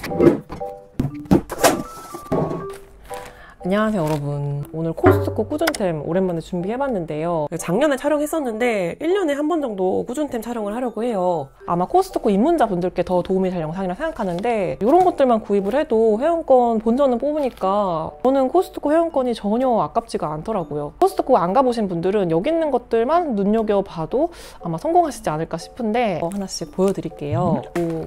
안녕하세요 여러분. 오늘 코스트코 꾸준템 오랜만에 준비해봤는데요. 작년에 촬영했었는데 1년에 한 번 정도 꾸준템 촬영을 하려고 해요. 아마 코스트코 입문자분들께 더 도움이 될 영상이라 생각하는데 이런 것들만 구입을 해도 회원권 본전은 뽑으니까 저는 코스트코 회원권이 전혀 아깝지가 않더라고요. 코스트코 안 가보신 분들은 여기 있는 것들만 눈여겨봐도 아마 성공하시지 않을까 싶은데 하나씩 보여드릴게요.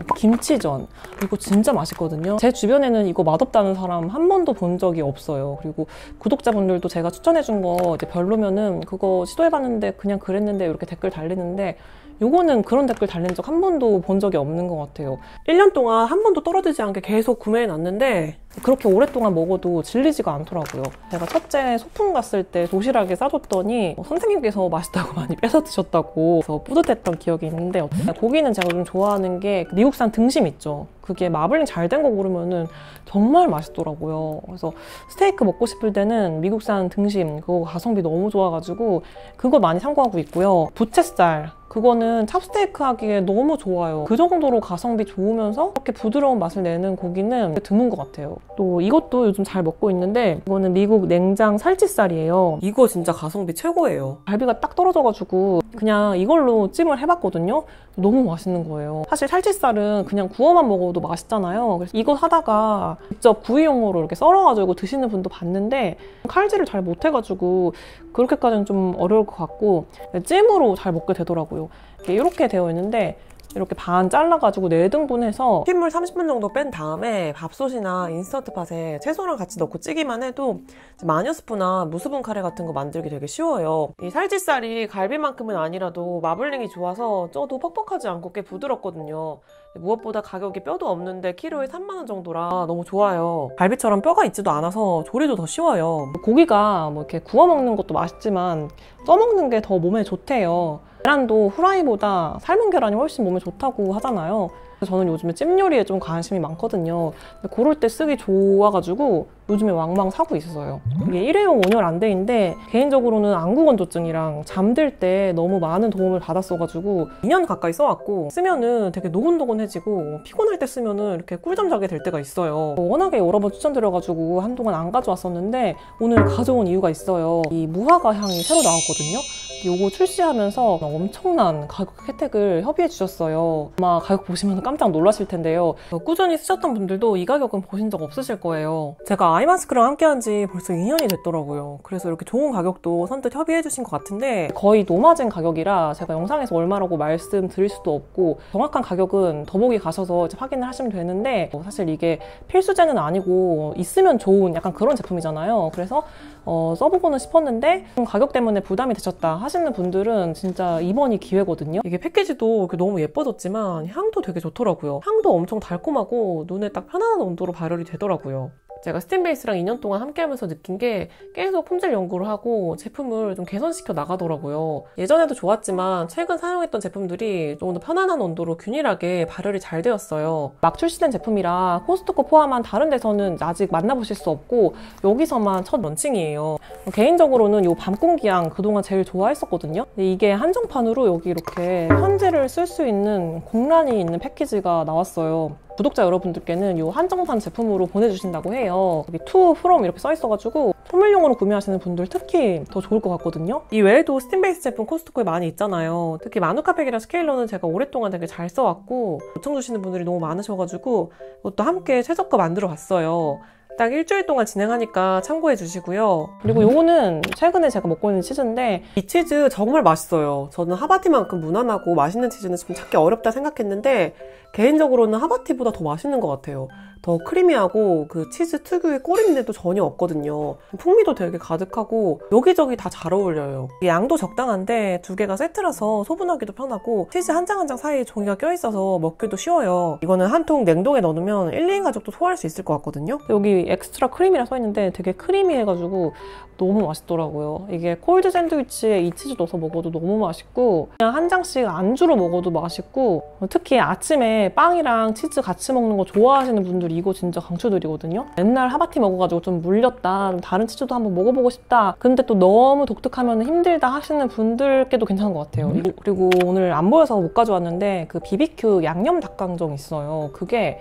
김치전 이거 진짜 맛있거든요. 제 주변에는 이거 맛없다는 사람 한 번도 본 적이 없어요. 그리고 구독자분들도 제가 추천해준 거 이제 별로면은 그거 시도해봤는데 그냥 그랬는데 이렇게 댓글 달리는데 요거는 그런 댓글 달린 적 한 번도 본 적이 없는 것 같아요. 1년 동안 한 번도 떨어지지 않게 계속 구매해놨는데 그렇게 오랫동안 먹어도 질리지가 않더라고요. 제가 첫째 소풍 갔을 때 도시락에 싸줬더니 선생님께서 맛있다고 많이 뺏어 드셨다고 그래서 뿌듯했던 기억이 있는데 고기는 제가 좀 좋아하는 게 미국산 등심 있죠. 그게 마블링 잘 된 거 고르면은 정말 맛있더라고요. 그래서 스테이크 먹고 싶을 때는 미국산 등심 그거 가성비 너무 좋아가지고 그거 많이 참고하고 있고요. 부채살 그거는 찹스테이크 하기에 너무 좋아요. 그 정도로 가성비 좋으면서 그렇게 부드러운 맛을 내는 고기는 드문 것 같아요. 또 이것도 요즘 잘 먹고 있는데 이거는 미국 냉장 살치살이에요. 이거 진짜 가성비 최고예요. 갈비가 딱 떨어져가지고 그냥 이걸로 찜을 해봤거든요. 너무 맛있는 거예요. 사실 살치살은 그냥 구워만 먹어도 맛있잖아요. 그래서 이거 하다가 직접 구이용으로 이렇게 썰어가지고 드시는 분도 봤는데 칼질을 잘 못해가지고 그렇게까지는 좀 어려울 것 같고 찜으로 잘 먹게 되더라고요. 이렇게 되어 있는데 이렇게 반 잘라가지고 4등분해서 핏물 30분 정도 뺀 다음에 밥솥이나 인스턴트 팟에 채소랑 같이 넣고 찌기만 해도 마녀스프나 무수분 카레 같은 거 만들기 되게 쉬워요. 이 살치살이 갈비만큼은 아니라도 마블링이 좋아서 쪄도 퍽퍽하지 않고 꽤 부드럽거든요. 무엇보다 가격이 뼈도 없는데 키로에 3만원 정도라 너무 좋아요. 갈비처럼 뼈가 있지도 않아서 조리도 더 쉬워요. 고기가 뭐 이렇게 구워 먹는 것도 맛있지만 써먹는 게 더 몸에 좋대요. 계란도 후라이보다 삶은 계란이 훨씬 몸에 좋다고 하잖아요. 그래서 저는 요즘에 찜 요리에 좀 관심이 많거든요. 근데 그럴 때 쓰기 좋아가지고 요즘에 왕왕 사고 있어요. 이게 일회용 온열 안대인데 개인적으로는 안구건조증이랑 잠들 때 너무 많은 도움을 받았어가지고 2년 가까이 써왔고 쓰면은 되게 노곤노곤해지고 피곤할 때 쓰면은 이렇게 꿀잠 자게 될 때가 있어요. 워낙에 여러 번 추천드려가지고 한동안 안 가져왔었는데 오늘 가져온 이유가 있어요. 이 무화과 향이 새로 나왔거든요. 요거 출시하면서 엄청난 가격 혜택을 협의해 주셨어요. 아마 가격 보시면 깜짝 놀라실 텐데요. 꾸준히 쓰셨던 분들도 이 가격은 보신 적 없으실 거예요. 제가 아이마스크랑 함께한 지 벌써 2년이 됐더라고요. 그래서 이렇게 좋은 가격도 선뜻 협의해 주신 것 같은데 거의 노마진 가격이라 제가 영상에서 얼마라고 말씀드릴 수도 없고 정확한 가격은 더보기 가셔서 확인을 하시면 되는데 사실 이게 필수제는 아니고 있으면 좋은 약간 그런 제품이잖아요. 그래서 써보고는 싶었는데 가격 때문에 부담이 되셨다 하시는 분들은 진짜 이번이 기회거든요. 이게 패키지도 너무 예뻐졌지만 향도 되게 좋더라고요. 향도 엄청 달콤하고 눈에 딱 편안한 온도로 발열이 되더라고요. 제가 스팀베이스랑 2년 동안 함께 하면서 느낀 게 계속 품질 연구를 하고 제품을 좀 개선시켜 나가더라고요. 예전에도 좋았지만 최근 사용했던 제품들이 조금 더 편안한 온도로 균일하게 발열이 잘 되었어요. 막 출시된 제품이라 코스트코 포함한 다른 데서는 아직 만나보실 수 없고 여기서만 첫 런칭이에요. 개인적으로는 이 밤공기향 그동안 제일 좋아했었거든요. 이게 한정판으로 여기 이렇게 편지를 쓸 수 있는 공란이 있는 패키지가 나왔어요. 구독자 여러분들께는 이 한정판 제품으로 보내주신다고 해요. 여기 to from 이렇게 써있어가지고 소물용으로 구매하시는 분들 특히 더 좋을 것 같거든요. 이 외에도 스팀베이스 제품 코스트코에 많이 있잖아요. 특히 마누카팩이랑 스케일러는 제가 오랫동안 되게 잘 써왔고 요청 주시는 분들이 너무 많으셔가지고 이것도 함께 최저가 만들어 봤어요. 딱 일주일 동안 진행하니까 참고해 주시고요. 그리고 요거는 최근에 제가 먹고 있는 치즈인데 이 치즈 정말 맛있어요. 저는 하바티만큼 무난하고 맛있는 치즈는 좀 찾기 어렵다 생각했는데 개인적으로는 하바티보다 더 맛있는 것 같아요. 더 크리미하고 그 치즈 특유의 꼬린내도 전혀 없거든요. 풍미도 되게 가득하고 여기저기 다 잘 어울려요. 양도 적당한데 두 개가 세트라서 소분하기도 편하고 치즈 한 장 한 장 사이에 종이가 껴있어서 먹기도 쉬워요. 이거는 한 통 냉동에 넣어놓으면 1, 2인 가족도 소화할 수 있을 것 같거든요. 여기 엑스트라 크림이라 써있는데 되게 크리미해가지고 너무 맛있더라고요. 이게 콜드 샌드위치에 이 치즈 넣어서 먹어도 너무 맛있고 그냥 한 장씩 안주로 먹어도 맛있고 특히 아침에 빵이랑 치즈 같이 먹는 거 좋아하시는 분들이 이거 진짜 강추드리거든요. 맨날 하바티 먹어가지고 좀 물렸다, 다른 치즈도 한번 먹어보고 싶다, 근데 또 너무 독특하면 힘들다 하시는 분들께도 괜찮은 것 같아요. 그리고 오늘 안 보여서 못 가져왔는데 그 BBQ 양념 닭강정 있어요. 그게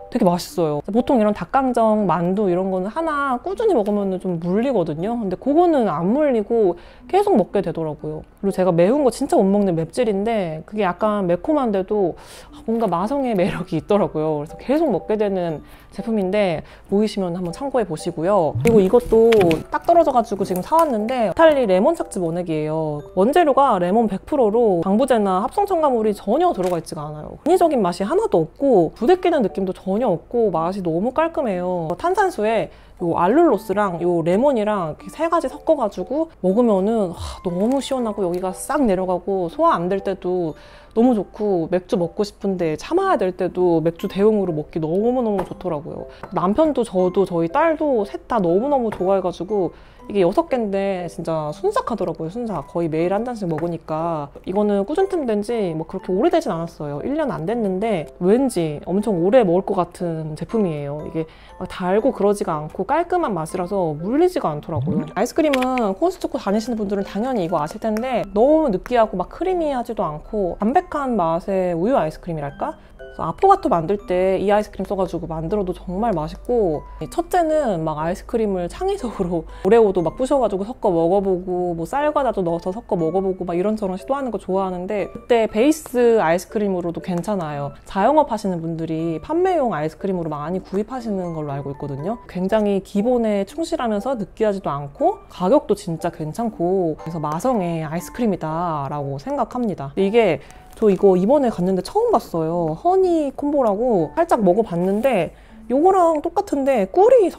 되게 맛있어요. 보통 이런 닭강정, 만두 이런 거는 하나 꾸준히 먹으면 좀 물리거든요. 근데 그거는 안 물리고 계속 먹게 되더라고요. 그리고 제가 매운 거 진짜 못 먹는 맵찔인데 그게 약간 매콤한데도 뭔가 마성의 매력이 있더라고요. 그래서 계속 먹게 되는 제품인데 보이시면 한번 참고해 보시고요. 그리고 이것도 딱 떨어져가지고 지금 사왔는데 이탈리 레몬 착즙 원액이에요. 원재료가 레몬 100%로 방부제나 합성 첨가물이 전혀 들어가 있지가 않아요. 인위적인 맛이 하나도 없고 부대끼는 느낌도 전혀 없고 맛이 너무 깔끔해요. 탄산수에 요 알룰로스랑 요 레몬이랑 이렇게 세 가지 섞어가지고 먹으면은 너무 시원하고 여기가 싹 내려가고 소화 안 될 때도 너무 좋고 맥주 먹고 싶은데 참아야 될 때도 맥주 대용으로 먹기 너무너무 좋더라고요. 남편도 저도 저희 딸도 셋 다 너무너무 좋아해가지고 이게 6개인데 진짜 순삭하더라고요. 순삭. 거의 매일 한 잔씩 먹으니까. 이거는 꾸준템 된 지 뭐 그렇게 오래되진 않았어요. 1년 안 됐는데 왠지 엄청 오래 먹을 것 같은 제품이에요. 이게 막 달고 그러지가 않고 깔끔한 맛이라서 물리지가 않더라고요. 아이스크림은 코스트코 다니시는 분들은 당연히 이거 아실 텐데 너무 느끼하고 막 크리미하지도 않고 담백한 맛의 우유 아이스크림이랄까? 아포가토 만들 때 이 아이스크림 써가지고 만들어도 정말 맛있고, 첫째는 막 아이스크림을 창의적으로 오레오도 막 부셔가지고 섞어 먹어보고 뭐 쌀과자도 넣어서 섞어 먹어보고 막 이런저런 시도하는 거 좋아하는데, 그때 베이스 아이스크림으로도 괜찮아요. 자영업 하시는 분들이 판매용 아이스크림으로 많이 구입하시는 걸로 알고 있거든요. 굉장히 기본에 충실하면서 느끼하지도 않고 가격도 진짜 괜찮고, 그래서 마성의 아이스크림이다 라고 생각합니다. 이게 저 이거 이번에 갔는데 처음 봤어요. 허니 콤보라고 살짝 먹어봤는데 요거랑 똑같은데 꿀이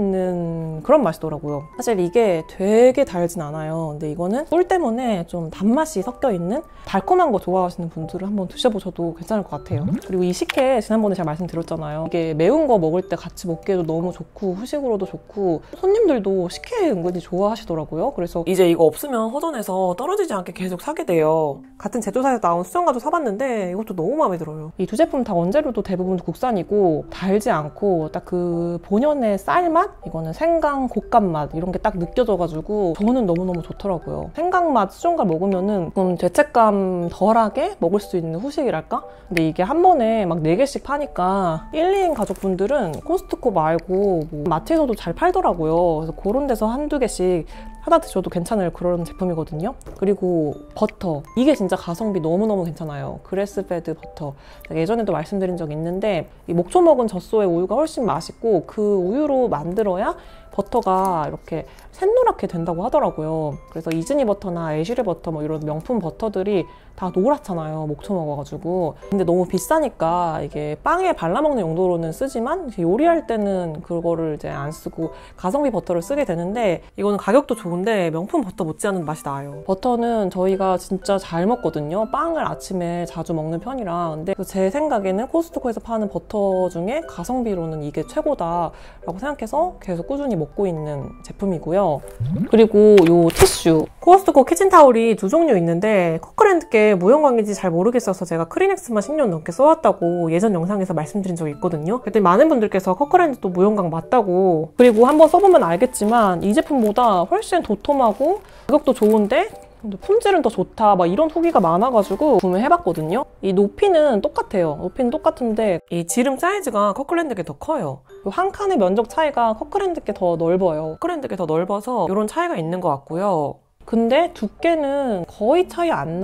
섞여있는 그런 맛이더라고요. 사실 이게 되게 달진 않아요. 근데 이거는 꿀 때문에 좀 단맛이 섞여있는 달콤한 거 좋아하시는 분들은 한번 드셔보셔도 괜찮을 것 같아요. 그리고 이 식혜 지난번에 제가 말씀드렸잖아요. 이게 매운 거 먹을 때 같이 먹기에도 너무 좋고 후식으로도 좋고 손님들도 식혜 은근히 좋아하시더라고요. 그래서 이제 이거 없으면 허전해서 떨어지지 않게 계속 사게 돼요. 같은 제조사에서 나온 수정과도 사봤는데 이것도 너무 마음에 들어요. 이 두 제품 다 원재료도 대부분 국산이고 달지 않고 딱 그 본연의 쌀맛? 이거는 생강, 곶감맛 이런 게 딱 느껴져가지고 저는 너무너무 좋더라고요. 생강맛 수정과 먹으면은 좀 죄책감 덜하게 먹을 수 있는 후식이랄까? 근데 이게 한 번에 막 4개씩 파니까 1, 2인 가족분들은 코스트코 말고 뭐 마트에서도 잘 팔더라고요. 그래서 그런 데서 한두 개씩 사다 드셔도 괜찮을 그런 제품이거든요. 그리고 버터. 이게 진짜 가성비 너무너무 괜찮아요. 그래스페드 버터. 예전에도 말씀드린 적이 있는데 이 목초 먹은 젖소의 우유가 훨씬 맛있고 그 우유로 만들어야 버터가 이렇게 샛노랗게 된다고 하더라고요. 그래서 이즈니 버터나 애쉬레 버터 뭐 이런 명품 버터들이 다 노랗잖아요. 목초 먹어가지고. 근데 너무 비싸니까 이게 빵에 발라먹는 용도로는 쓰지만 요리할 때는 그거를 이제 안 쓰고 가성비 버터를 쓰게 되는데, 이거는 가격도 좋은데 명품 버터 못지않은 맛이 나요. 버터는 저희가 진짜 잘 먹거든요. 빵을 아침에 자주 먹는 편이라. 근데 제 생각에는 코스트코에서 파는 버터 중에 가성비로는 이게 최고다라고 생각해서 계속 꾸준히 먹고 있는 제품이고요. 그리고 요 티슈. 코스트코 키친타올이 2종류 있는데 커크랜드께 무형광인지 잘 모르겠어서 제가 크리넥스만 10년 넘게 써왔다고 예전 영상에서 말씀드린 적이 있거든요. 그랬더니 많은 분들께서 커크랜드도 무형광 맞다고, 그리고 한번 써보면 알겠지만 이 제품보다 훨씬 도톰하고 가격도 좋은데 품질은 더 좋다 막 이런 후기가 많아가지고 구매해봤거든요. 이 높이는 똑같아요. 높이는 똑같은데 이 지름 사이즈가 커크랜드게 더 커요. 한 칸의 면적 차이가 커크랜드게 더 넓어요. 커크랜드게 더 넓어서 이런 차이가 있는 것 같고요. 근데 두께는 거의 차이 안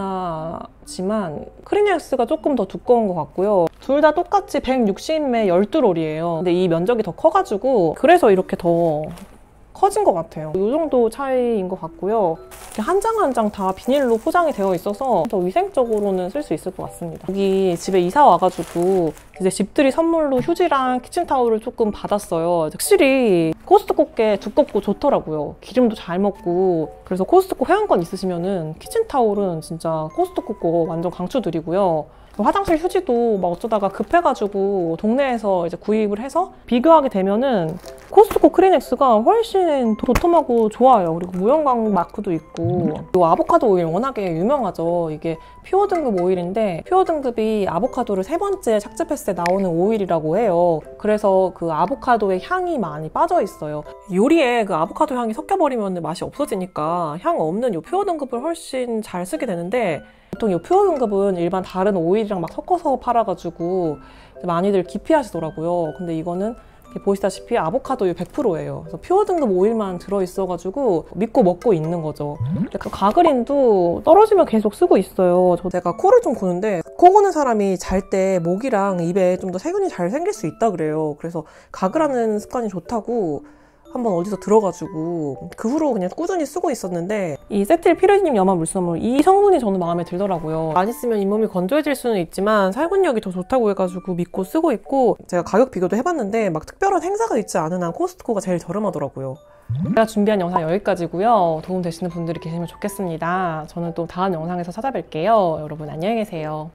나지만 크리넥스가 조금 더 두꺼운 것 같고요. 둘 다 똑같이 160매 12롤이에요. 근데 이 면적이 더 커가지고 그래서 이렇게 더 커진 것 같아요. 이 정도 차이인 것 같고요. 한 장 한 장 다 비닐로 포장이 되어 있어서 더 위생적으로는 쓸 수 있을 것 같습니다. 여기 집에 이사 와가지고 이제 집들이 선물로 휴지랑 키친타올을 조금 받았어요. 확실히 코스트코 게 두껍고 좋더라고요. 기름도 잘 먹고. 그래서 코스트코 회원권 있으시면은 키친타올은 진짜 코스트코 거 완전 강추드리고요. 화장실 휴지도 막 어쩌다가 급해가지고 동네에서 이제 구입을 해서 비교하게 되면은 코스트코 크리넥스가 훨씬 도톰하고 좋아요. 그리고 무형광 마크도 있고. 이 아보카도 오일 워낙에 유명하죠. 이게 퓨어 등급 오일인데 퓨어 등급이 아보카도를 3번째 착즙했을 때 나오는 오일이라고 해요. 그래서 그 아보카도의 향이 많이 빠져 있어요. 요리에 그 아보카도 향이 섞여버리면 맛이 없어지니까 향 없는 이 퓨어 등급을 훨씬 잘 쓰게 되는데, 보통 이 퓨어 등급은 일반 다른 오일이랑 막 섞어서 팔아가지고 많이들 기피하시더라고요. 근데 이거는 보시다시피 아보카도유 100%예요. 그래서 퓨어 등급 오일만 들어있어가지고 믿고 먹고 있는 거죠. 그 가그린도 떨어지면 계속 쓰고 있어요. 제가 코를 좀 고는데 코 고는 사람이 잘 때 목이랑 입에 좀 더 세균이 잘 생길 수 있다 그래요. 그래서 가글하는 습관이 좋다고 한번 어디서 들어가지고 그 후로 그냥 꾸준히 쓰고 있었는데 이 세틸 피레니um 염화 물성물 이 성분이 저는 마음에 들더라고요. 많이 쓰면 잇몸이 건조해질 수는 있지만 살균력이 더 좋다고 해가지고 믿고 쓰고 있고 제가 가격 비교도 해봤는데 막 특별한 행사가 있지 않은 한 코스트코가 제일 저렴하더라고요. 제가 준비한 영상 여기까지고요. 도움 되시는 분들이 계시면 좋겠습니다. 저는 또 다음 영상에서 찾아뵐게요. 여러분 안녕히 계세요.